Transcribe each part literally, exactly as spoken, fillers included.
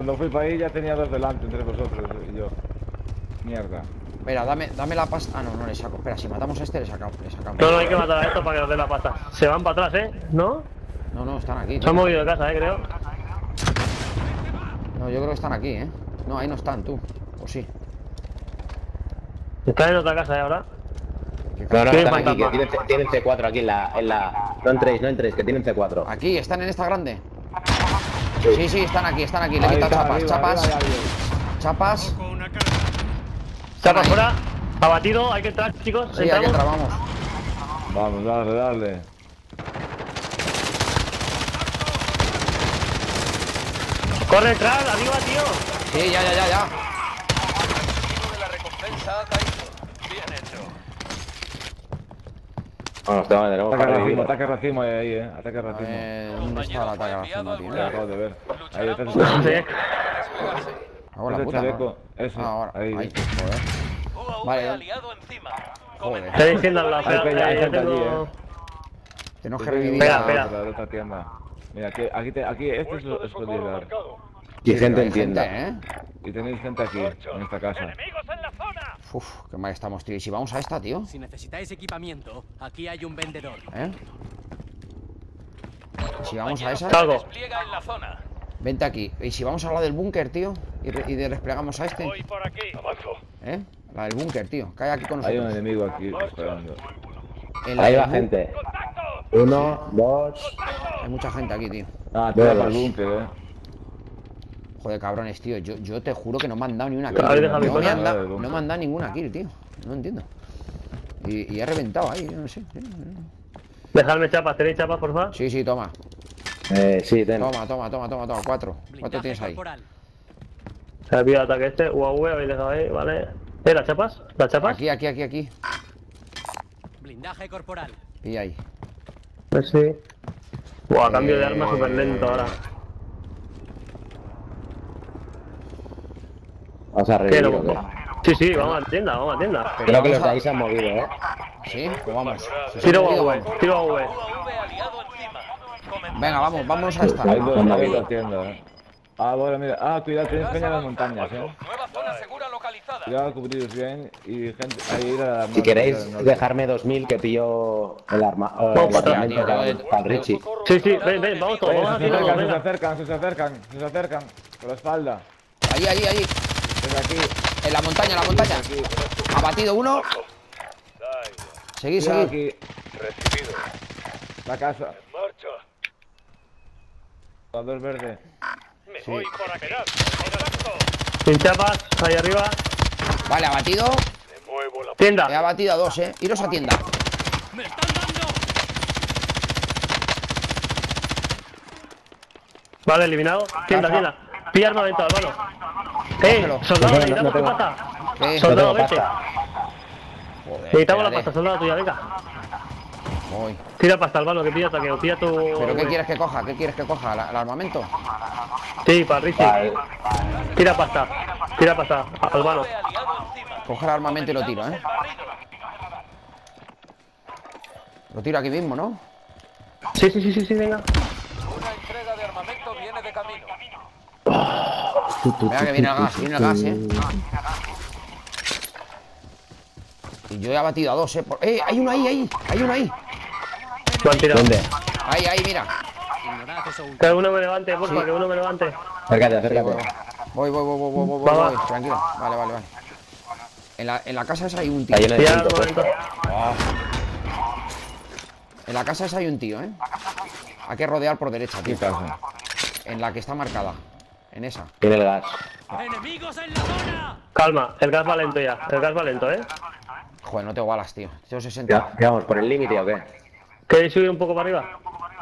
Cuando fui para ahí ya tenía dos delante entre vosotros y yo. Mierda. Espera, dame, dame la pasta. Ah, no, no le saco. Espera, si matamos a este, le sacamos. Le sacamos. No, no hay que matar a esto para que nos dé la pasta. Se van para atrás, ¿eh? ¿No? No, no, están aquí. Se han movido de casa, ¿eh? Creo. No, yo creo que están aquí, ¿eh? No, ahí no están, tú. O sí. Están en otra casa, ¿eh? Ahora. No, no, Tienen están aquí, que fantasma. tienen, tienen C cuatro aquí en la, en la... No entréis, no entréis, que tienen C cuatro. Aquí, están en esta grande. Sí, sí, están aquí, están aquí. Le he Ahí quitado está, chapas, arriba, chapas. arriba hay alguien. Chapas. Chapa ahí. fuera. Abatido. Hay que entrar, chicos. Sí, aquí Entramos. entramos. Vamos, dale, dale. Corre, entrar. Arriba, tío. Sí, ya, ya, ya, ya. de la recompensa ha caído. Bien hecho. Vamos, tenemos, tenemos Ataque para racimo, revivir. ataque racimo hay ahí, eh. Ataque A racimo. ver, ¿dónde está el ataque racimo, tío? Ya acabo de ver. Ahí Lucharán está. por Sí. desplegarse. Hago la Ese puta, chaleco, ¿no? ese, Ah, ahora. ahí. Ahí, joder. U A V Vale. aliado encima. Joder. Estoy diciendo al lado. Hay Espera, peña, hay eh, gente allí, tengo- eh. Tenemos que Estoy revivir Espera, a... espera. otra de esta tienda. Mira, aquí, aquí, te, aquí este es es escondidar. Y Sí, gente hay en tienda. ¿eh? Y tenéis gente aquí, en esta casa. Uf, qué mal estamos, tío. ¿Y si vamos a esta, tío? Si necesitáis equipamiento, aquí hay un vendedor. ¿Eh? Si vamos a esa, Salgo. Despliega en la zona. vente aquí. ¿Y si vamos a la del búnker, tío? Y, re- y de desplegamos a este. por aquí. Avanzo. ¿Eh? La del búnker, tío. Cae aquí con Hay un nosotros. enemigo aquí esperando. En la Ahí del va bú- gente. Uno, dos... Hay mucha gente aquí, tío. Ah, tira Dos. para el búnker, eh. Joder, cabrones, tío. Yo, yo te juro que no me han dado ni una Ahí kill. deja mi No me, cosa. han dado, no me han dado ninguna kill, tío. No entiendo. Y, y he reventado ahí, yo no sé. Dejadme chapas. ¿Tenéis chapas, por favor? Sí, sí, toma. Eh, sí, ten. Toma, toma, toma, toma, toma. Cuatro. Cuatro Blindaje tienes ahí. corporal. Se ha pillado el ataque este. U A V habéis dejado ahí, vale. ¿Eh, las chapas? ¿Las chapas? Aquí, aquí, aquí, aquí. Blindaje corporal. Pilla ahí. Pues sí. Buah, cambio de arma Eh. súper lento ahora. Vamos a ¿Qué, revivir, no? ¿o qué? Sí, sí, vamos a la tienda, vamos a la tienda. Pero Creo que los vamos de a- ahí se han movido, eh. ¿Sí? Pues vamos. Si se han Tiro movido, A V, vamos. tiro A V. U A V aliado encima. Comenzamos Venga, vamos, el vamos a daño. esta. Hay dos, Anda hay bien. dos tiendas, eh. Ah, bueno, mira. Ah, cuidado, tenéis peña en las montañas, eh. Nueva zona segura localizada. Cuidado, cubriros bien. Y gente. Ahí ir a la Si queréis dejarme dos mil que pillo el arma... eh, Vamos el para atrás, armamento tío, para, tío. para el Richie. Sí, sí, ven, ven, vamos todos, Eh, vamos se aquí todos, acercan, se venga. acercan, se acercan, se acercan. Por la espalda. Ahí, ahí, ahí. Desde aquí. En la montaña, en la montaña. Abatido uno. Seguid, Cuidado seguid. aquí. La casa. Marcha. Jugador verde. Me voy para quedar. Contacto. Sin chapas, ahí arriba. Vale, abatido. Me muevo la He Tienda. abatido a dos, eh. Iros a tienda. ¡Me están dando! Vale, eliminado. Tienda, tienda. Pilla armamento, hermano. ¡Eh! Cógelo. Soldado, No tengo- necesitamos no tu tengo- pasta. ¿Qué? Soldado, No tengo vete. pasta. Joder, Necesitamos la espérate. pasta, soldado tuya, venga. Voy. Tira pasta, hermano, que pilla ataque, o pilla tu... ¿Pero qué quieres que coja? ¿Qué quieres que coja? ¿La- ¿El armamento? Sí, para Richie. Vale. Tira pasta. Tira pasta, Albano. U A V aliado encima. Coge el armamento y lo tiro, eh. Lo tiro aquí mismo, ¿no? Sí, sí, sí, sí, sí, venga. Una entrega de armamento viene de camino. Mira que viene el gas, viene el gas, eh. Y yo he abatido a dos, eh. Por- ¡Eh! Hay uno ahí, ahí. Hay uno ahí. Lo han tirado. ¿Dónde? Ahí, ahí, mira. Ignorad eso último. Que uno me levante, porfa, Sí. que uno me levante. Acércate, acércate. Voy, voy, voy, voy, voy, voy, Va, voy, va. tranquilo. Vale, vale, vale. En la, en la casa esa hay un tío. Está lleno de Pilla cinco armamento. puestos. En la casa esa hay un tío, eh. Hay que rodear por derecha, ¿Qué tío. casa? En la que está marcada. En esa. Tiene el gas. ¡Enemigos en la zona! Calma, el gas va lento ya. El gas va lento, ¿eh? Joder, no tengo balas, tío. Tengo sesenta. Ya, ¿qué vamos? ¿Por el límite o qué? ¿Queréis subir un poco para arriba?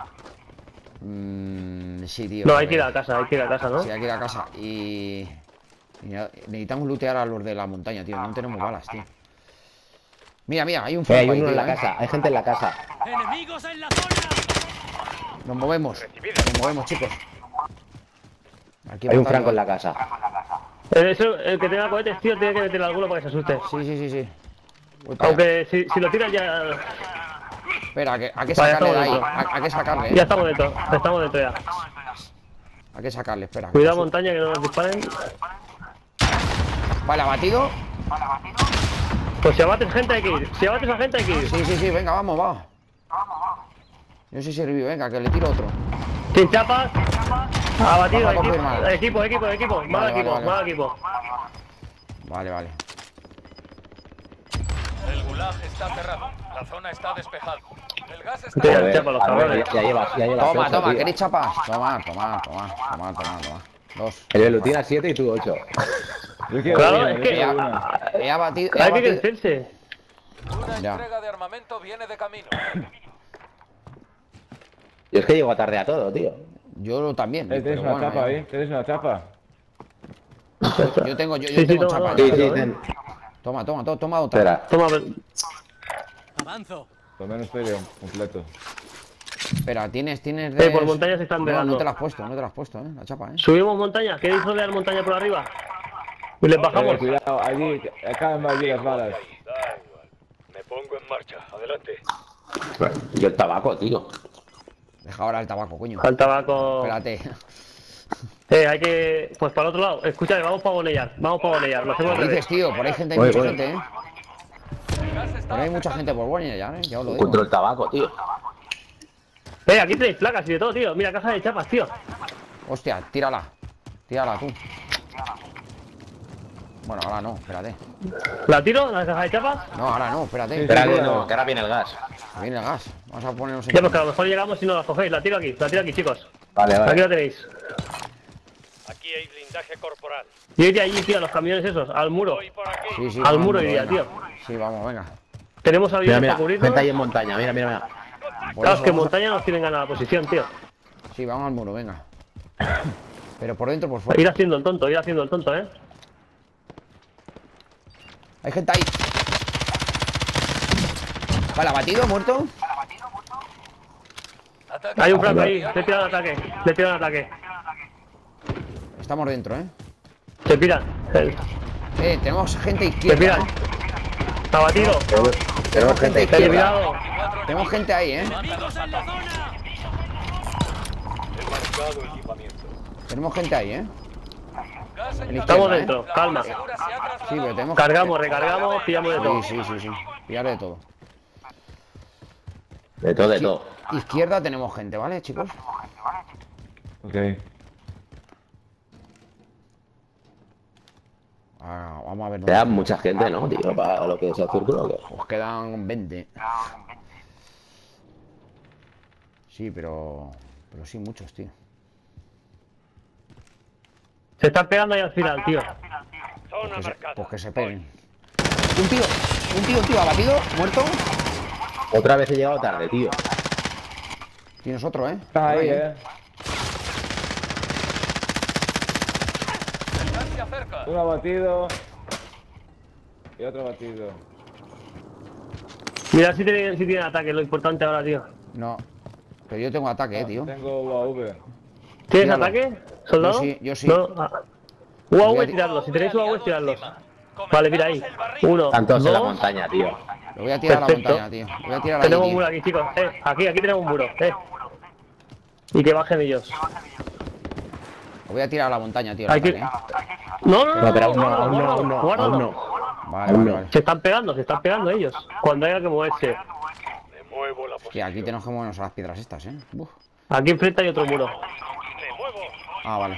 Mmm, sí, tío. No, hay que porque- ir a casa, hay que ir a casa, ¿no? Sí, hay que ir a casa. Y... y nada, necesitamos lootear a los de la montaña, tío. No tenemos balas, tío. Mira, mira, hay un Eh, franco hay ahí, uno en tío, la eh. casa, hay gente en la casa. ¡Enemigos en la zona! Nos movemos. Nos movemos, chicos. Aquí Hay un matando- franco en la casa. El, eso- el que tenga cohetes, tío, tiene que meterle alguno para que se asuste. Sí, sí, sí, sí. Voy para allá. Aunque si, si lo tiras ya... Espera, a que, a que Vaya, sacarle de ahí. estamos dentro. A, a que sacarle, Ya eh. estamos dentro, estamos dentro ya. Hay que sacarle, espera. Cuidado montaña que no nos disparen. Vale, abatido. Pues si abates gente hay que ir. Si abates a gente hay que ir. Sí, sí, sí, venga, vamos, va. Yo sí sirví, venga, que le tiro otro. Sin chapas. Abatido, Baja equipo, confirmado. equipo, equipo, equipo. Mal Vale, equipo, vale, vale. mal equipo. Vale, vale. El gulag está cerrado. La zona está despejada. El gas está... Tío, Joder, chapa, los a ver, cabrones. ya, ya llevas, ya llevas Toma, ocho, toma, tío. ¿queréis chapas? Toma, toma, toma, toma, toma, toma. Dos. El Velutina siete y tú ocho. Yo quiero Claro, una, es yo que- quiero una. He abatido. He Hay que abatido. crecerse. Una Ya. entrega de armamento viene de camino. Yo es que llego tarde a todo, tío. Yo también. Eh, ¿Tienes pero una bueno, chapa ya. ahí? ¿Tienes una chapa? Yo tengo, yo, yo Sí, sí, tengo toma, chapa. toma. Sí, ya. sí, Claro, ten- Toma, toma, to- toma otra. espera. Toma, ver- Avanzo. Por lo menos estoy bien, completo. Espera, tienes, tienes de. Eh, por montañas se están No, pegando. no te la has puesto, no te la has puesto, eh. La chapa, eh. subimos montaña. ¿Queréis rodear montaña por arriba? Y les Eh, bajamos. cuidado, allí, acaban allí las balas. Da igual. Me pongo en marcha. Adelante. Yo el tabaco, tío. Deja ahora el tabaco, coño. Al tabaco. Espérate. Eh, hay que. Pues para el otro lado. Escúchame, vamos para Bonellar. Vamos para Bonellar. Lo hacemos al ¿Qué dices, revés. tío? Por ahí gente, hay Voy, mucha voy. gente, eh. El gas está Por ahí hay mucha acercando. gente por Boña ya, eh. Ya os lo digo. Encuentro el tabaco, tío. Eh, aquí tenéis placas y de todo, tío. Mira, caja de chapas, tío. Hostia, tírala. Tírala tú. Bueno, ahora no, espérate. ¿La tiro? ¿La caja de chapas? No, ahora no, espérate. Sí, Espérate, no, que ahora viene el gas. Viene el gas. Vamos a ponernos en. Ya, pues que a lo mejor llegamos y no la cogéis. La tiro aquí, la tiro aquí, chicos. Vale, Aquí vale. la tenéis. Aquí hay blindaje corporal. Yo iría allí, tío, a los camiones esos, al muro. Voy por aquí. Sí, sí, Al vamos, muro venga. iría, tío. Sí, vamos, venga. Tenemos Mira, aviones mira, para cubrirnos. gente ahí en montaña, mira, mira, mira. Por Claro, eso es que en vamos a- montaña nos tienen ganada la posición, tío. Sí, vamos al muro, venga. Pero por dentro, por fuera. Ir haciendo el tonto, ir haciendo el tonto, eh. Hay gente ahí. Vale, abatido, muerto. Ataque. Hay un flanco ahí, le tiran ataque, le tiran ataque. Estamos dentro, eh. Se piran, se, Eh, tenemos gente se izquierda. piran. Abatido, Tenemos gente izquierda. eliminado. Tenemos gente ahí, eh. ¡Enemigos en la zona! He marcado equipamiento. Tenemos gente ahí, eh. Gas en Estamos ¿eh? dentro, La calma. zona segura se ha trasladado. Sí, pero tenemos. Cargamos, recargamos, pillamos de todo. Sí, sí, sí, sí. Pillar de todo. De todo, de todo. Izquierda tenemos gente, ¿vale, chicos? Ok. Ah, vamos a ver. Te dónde- da mucha gente, ¿no, tío? Para lo que es el círculo. ¿o qué? Pues quedan veinte. Sí, pero. Pero sí, muchos, tío. Se están pegando ahí al final, tío. Zona Que se- marcada. pues que se peguen. Un tío, un tío, un tío abatido, muerto. Otra vez he llegado tarde, tío. Tienes otro, ¿eh? Están ahí, eh. El gas se acerca. Uno abatido. Y otro abatido. Mira si tienen, si tienen ataque, lo importante ahora, tío. No. Pero yo tengo ataque, eh, tío. Tengo U A V. ¿Tienes Tíralo. ataque, soldado? Yo sí, yo sí. No. ah. Voy U A V, a- tirarlos. Si tenéis U A V, tirarlos. Comenzamos Vale, mira ahí. el barril. Uno, Están todos en la dos. montaña, tío. Lo voy a tirar a la Perfecto. montaña, tío. Lo voy a tirar ahí, Tenemos un tío. muro aquí, chicos. Eh, aquí, aquí tenemos un muro. Eh. Y que bajen ellos. Lo voy a tirar a la montaña, tío. el Hay que- ataque, ¿eh? No, no, no. No, pero aún no, guárdalo, aún no, aún no, guárdalo. aún no. Vale, Aún vale, no. vale. Se están pegando, se están pegando ellos. Cuando haya que moverse. Me muevo la Hostia, posición. aquí tenemos que movernos a las piedras estas, eh. Uf. Aquí enfrente hay otro muro. Me muevo. Ah, vale.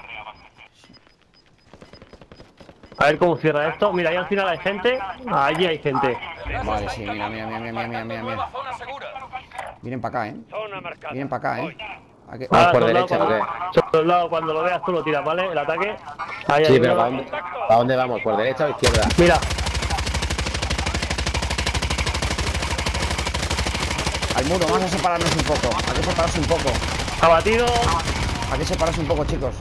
A ver cómo cierra esto. Mira, ahí al final hay gente. Allí hay gente. El gas Vale, está sí, mira, mira, mira, mira, mira, mira, mira. Nueva zona segura. Vienen para acá, eh. Zona marcada. Vienen para acá, Voy. eh. Hay que- Vamos Ahora, por soldado, derecha, ¿o cuando, soldado, cuando lo veas tú lo tiras, ¿vale? El ataque. Ahí Sí, hay pero uno. ¿para dónde, ¿para dónde vamos? ¿Por derecha o izquierda? Mira, Al muro, vamos a separarnos un poco. Hay que separarse un poco. abatido. Hay que separarse un poco, chicos.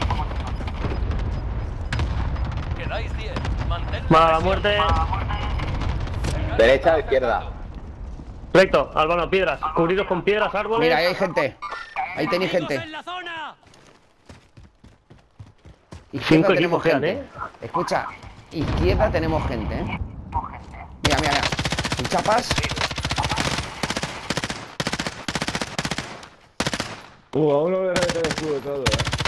Quedáis diez. Mantén Mala muerte. ¿Derecha o izquierda? Recto, Albano, piedras. Cubridos con piedras, árboles. Mira, ahí hay gente. Ahí tenéis ¡Enemigos gente. en la zona! Izquierda Cinco tenemos equipos quedan, gente. Escucha, izquierda tenemos gente, ¿eh? Mira, mira, mira. Sin chapas. Uh, a uno le reventa el escudo y todo, eh.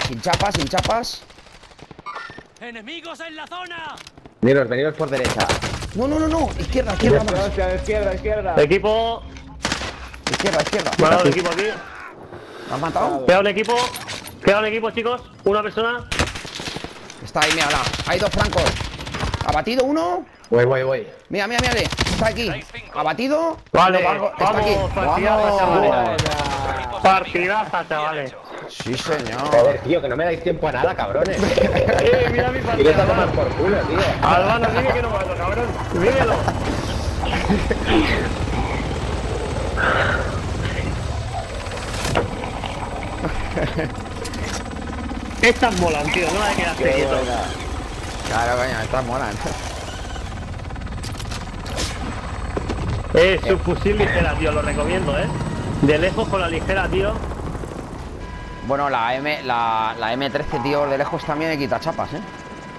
sin chapas, sin chapas. ¡Enemigos en la zona! Veniros, veniros por derecha. No, no, no, no. Izquierda, izquierda, más. Hostia, izquierda, izquierda. Equipo. Izquierda, izquierda. Me ha dado un equipo aquí. ¿Lo has matado? Queda un equipo. Queda un equipo, chicos. Una persona. Está ahí, mírala. Hay dos francos. Abatido uno. Voy, voy, voy. Mira, mira, mira. Está aquí. Abatido. Vale, No, Vargo, está aquí. vamos, partidaza, chavales. Vamos. Partidaza, chavales. Sí, señor. Joder, tío, que no me dais tiempo a nada, cabrones. Eh, mira mi Y partida. vete a tomar Albano. por culo, tío. Albano, sigue que no mato, cabrón. Síguelo. Estas molan, tío, no hay que quedarse quieto. Claro, coño, estas molan. Eh, subfusil ligera, tío, lo recomiendo, eh. De lejos con la ligera, tío. Bueno, la M, la, la M trece, tío, de lejos también me quita chapas, eh.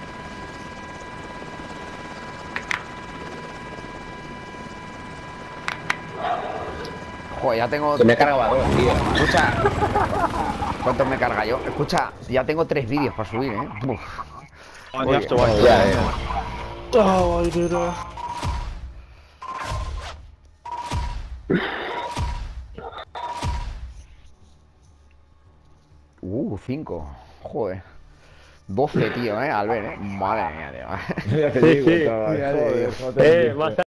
Joder, ya tengo... Se me cargaba dos, tío. Escucha. ¿Cuántos me carga yo? Escucha, ya tengo tres vídeos para subir, eh. Uf. Muy bien. Ya, eh. Uh, cinco. Joder. doce, tío, eh, al ver, eh. Madre mía, tío. Ya te Sí, digo, sí. chaval. Ya te Joder, digo. no te Eh, digo. más